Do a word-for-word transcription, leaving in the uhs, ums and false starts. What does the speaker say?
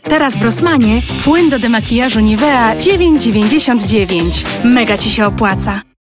Teraz w Rossmanie płyn do demakijażu Nivea dziewięć dziewięćdziesiąt dziewięć. Mega Ci się opłaca.